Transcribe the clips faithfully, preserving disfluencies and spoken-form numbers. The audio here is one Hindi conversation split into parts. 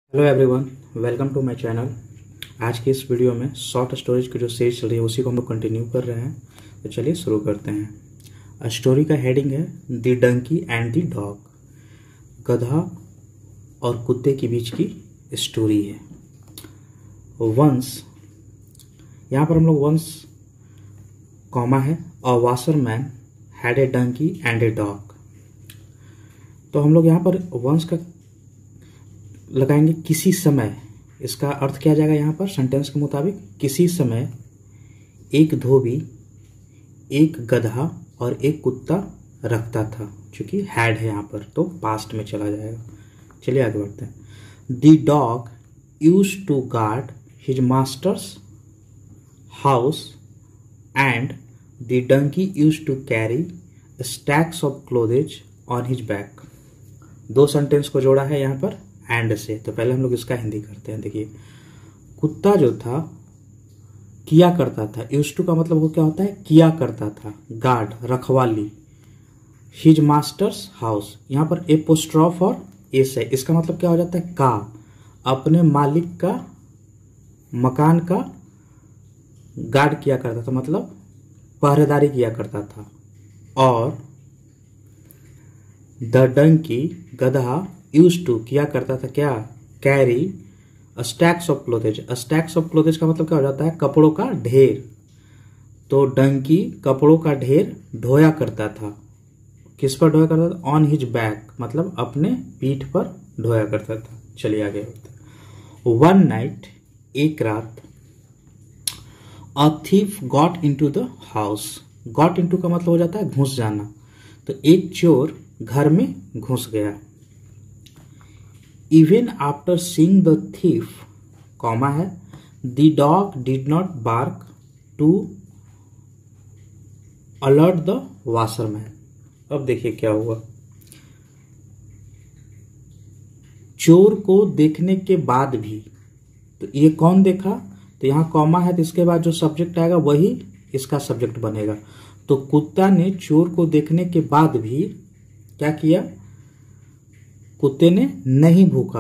Hello everyone, welcome to my channel. आज की इस वीडियो में शॉर्ट स्टोरीज की जो सीरीज चल रही है उसी को हम लोग कंटिन्यू कर रहे हैं। तो चलिए शुरू करते हैं। स्टोरी का हेडिंग है the donkey and the dog. गधा और कुत्ते के बीच की स्टोरी है। वंस, यहाँ पर हम लोग वंस कॉमा है और washerman had a donkey and a dog. तो हम लोग यहाँ पर वंस का लगाएंगे किसी समय। इसका अर्थ क्या जाएगा यहाँ पर सेंटेंस के मुताबिक? किसी समय एक धोबी एक गधा और एक कुत्ता रखता था। चूंकि हैड है यहाँ पर तो पास्ट में चला जाएगा। चलिए आगे बढ़ते हैं। The dog use to guard his master's house and the donkey use to carry stacks of clothes on his back. दो सेंटेंस को जोड़ा है यहाँ पर एंड से। तो पहले हम लोग इसका हिंदी करते हैं। देखिए, कुत्ता जो था किया करता था। यूज टू का मतलब वो क्या होता है? किया करता था, गार्ड, रखवाली। हिज मास्टर्स हाउस, यहाँ पर एपोस्ट्रॉफ और एस है। इसका मतलब क्या हो जाता है? का, अपने मालिक का मकान का गार्ड किया करता था, मतलब पहरेदारी किया करता था। और द डंकी, गधा, यूज टू किया करता था क्या? Carry stacks of clothes. Stacks of clothes का मतलब क्या हो जाता है? कपड़ों का ढेर। तो डंकी कपड़ों का ढेर ढोया करता था। किस पर ढोया करता था? ऑन हिज बैक, मतलब अपने पीठ पर ढोया करता था। चलिए आगे बढ़ते हैं। वन नाइट, एक रात, a thief got into the house. Got into का मतलब हो जाता है घुस जाना। तो एक चोर घर में घुस गया। Even after seeing the thief, comma है, the dog did not bark to alert the washerman. अब देखिए क्या हुआ। चोर को देखने के बाद भी, तो ये कौन देखा? तो यहाँ कॉमा है, तो इसके बाद जो सब्जेक्ट आएगा वही इसका सब्जेक्ट बनेगा। तो कुत्ता ने चोर को देखने के बाद भी क्या किया? कुत्ते ने नहीं भूखा।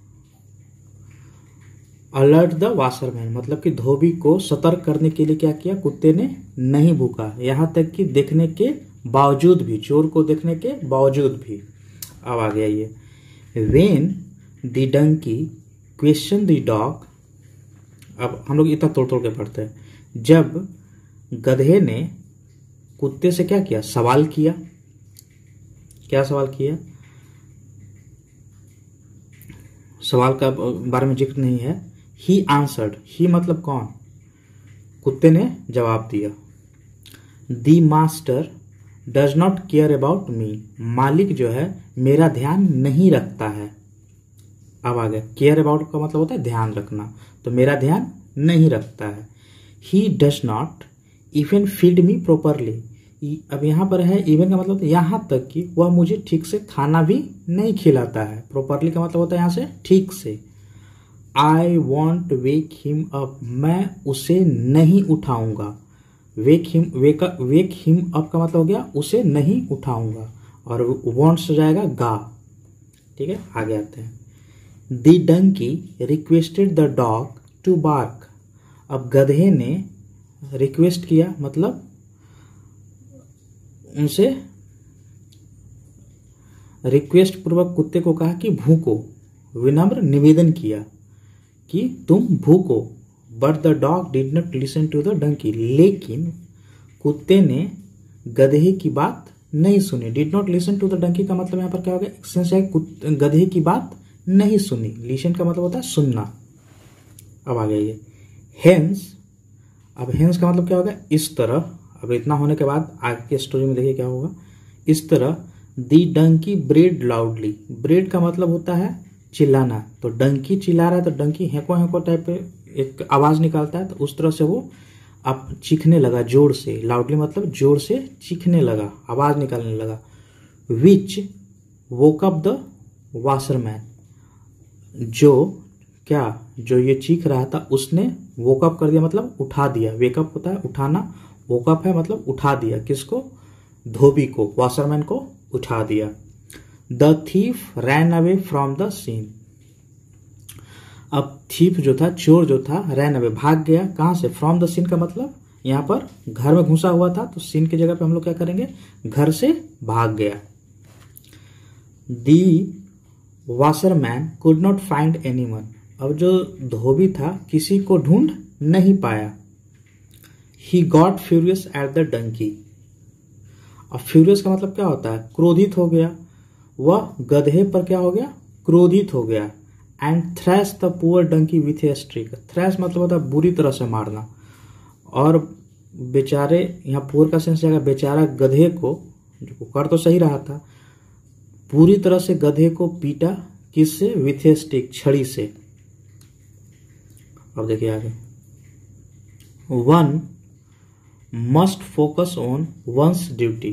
अलर्ट द वाशरमैन, मतलब कि धोबी को सतर्क करने के लिए क्या किया? कुत्ते ने नहीं भूखा। यहां तक कि देखने के बावजूद भी, चोर को देखने के बावजूद भी। अब आ गया ये when the donkey question the dog. अब हम लोग इतना तोड़ तोड़ के पढ़ते हैं। जब गधे ने कुत्ते से क्या किया? सवाल किया। क्या सवाल किया? सवाल का बारे में जिक्र नहीं है। ही आंसर्ड, ही मतलब कौन? कुत्ते ने जवाब दिया। The master does not care about me, मालिक जो है मेरा ध्यान नहीं रखता है। अब आ गया केयर अबाउट का मतलब होता है ध्यान रखना, तो मेरा ध्यान नहीं रखता है। He does not even feed me properly. अब यहां पर है इवन का मतलब यहां तक कि वह मुझे ठीक से खाना भी नहीं खिलाता है। प्रॉपरली का मतलब होता है यहां से ठीक से। I won't wake him up, मैं उसे नहीं उठाऊंगा। Wake him, wake wake him up का मतलब हो गया उसे नहीं उठाऊंगा, और वॉन्ट से जाएगा गा। ठीक है, आगे आते हैं। The donkey requested the dog to bark. अब गधे ने रिक्वेस्ट किया, मतलब उनसे रिक्वेस्ट पूर्वक कुत्ते को कहा कि भूको। विनम्र निवेदन किया कि तुम भूको। But the dog did not listen to the donkey, लेकिन कुत्ते ने गधे की बात नहीं सुनी। Did not listen to the donkey का मतलब यहां पर क्या हो गया? सेंस है गधे की बात नहीं सुनी। लिसन का मतलब होता है सुनना। अब आ गया ये हेंस। अब हेंस का मतलब क्या होगा? इस तरह। अब इतना होने के बाद आगे की स्टोरी में देखिए क्या होगा। इस तरह the donkey brayed loudly. Brayed का मतलब होता है चिल्लाना। तो डंकी चिल्ला रहा है तो डंकी हेको हेको टाइप पे एक आवाज निकालता है, तो उस तरह से वो अब चीखने लगा जोर से। लाउडली मतलब जोर से चीखने लगा, आवाज निकालने लगा। Which woke up the washerman, जो क्या जो ये चीख रहा था उसने वोकअप कर दिया, मतलब उठा दिया। वेकअप होता है उठाना, वोकअप है मतलब उठा दिया। किसको? धोबी को, वाशरमैन को उठा दिया। The thief ran away from the scene. अब थीफ जो था, चोर जो था, रैन अवे, भाग गया। कहां से? फ्रॉम द सीन का मतलब यहां पर घर में घुसा हुआ था, तो सीन की जगह पे हम लोग क्या करेंगे? घर से भाग गया। The washerman could not find anyone. अब जो धोबी था किसी को ढूंढ नहीं पाया। He got furious at the donkey. अब फ्यूरियस का मतलब क्या होता है? क्रोधित हो गया। वह गधे पर क्या हो गया? क्रोधित हो गया। And thrash the poor donkey with a stick. Thrash मतलब होता है बुरी तरह से मारना। और बेचारे, यहाँ पुअर का सेंस जाएगा बेचारा गधे को, जो कर तो सही रहा था, पूरी तरह से गधे को पीटा। किससे? विथ ए स्टिक, छड़ी से। अब देखिए आगे, one must focus on one's duty.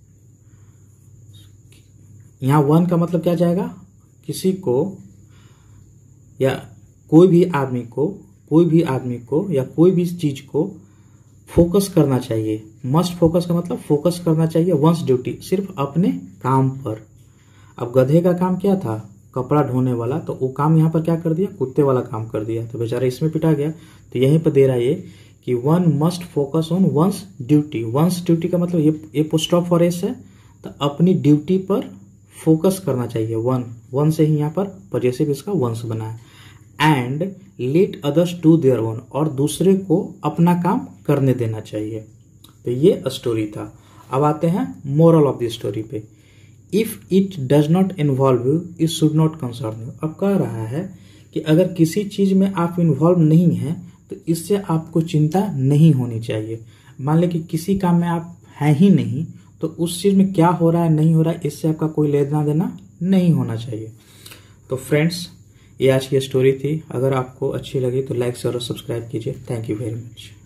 यहां वन का मतलब क्या जाएगा? किसी को या कोई भी आदमी को, कोई भी आदमी को या कोई भी चीज को फोकस करना चाहिए। मस्ट फोकस का मतलब फोकस करना चाहिए वंस ड्यूटी, सिर्फ अपने काम पर। अब गधे का काम क्या था? कपड़ा ढोने वाला, तो वो काम यहाँ पर क्या कर दिया? कुत्ते वाला काम कर दिया, तो बेचारा इसमें पिटा गया। तो यहीं पर दे रहा है ये कि one must focus on one's duty. One's duty का मतलब ये ये पोस्ट ऑफ और एस है, तो अपनी ड्यूटी पर फोकस करना चाहिए। वन वन से ही यहाँ पर पजेसिव इसका वंस बना है। And let others do their one, और दूसरे को अपना काम करने देना चाहिए। तो ये स्टोरी था। अब आते हैं मोरल ऑफ द स्टोरी पे। If it does not involve you, it should not concern you. अब कह रहा है कि अगर किसी चीज में आप इन्वॉल्व नहीं है तो इससे आपको चिंता नहीं होनी चाहिए। मान लें कि किसी काम में आप हैं ही नहीं, तो उस चीज में क्या हो रहा है नहीं हो रहा है इससे आपका कोई लेना देना नहीं होना चाहिए। तो फ्रेंड्स, ये आज की स्टोरी थी। अगर आपको अच्छी लगी तो लाइक शेयर और सब्सक्राइब कीजिए। Thank you very much.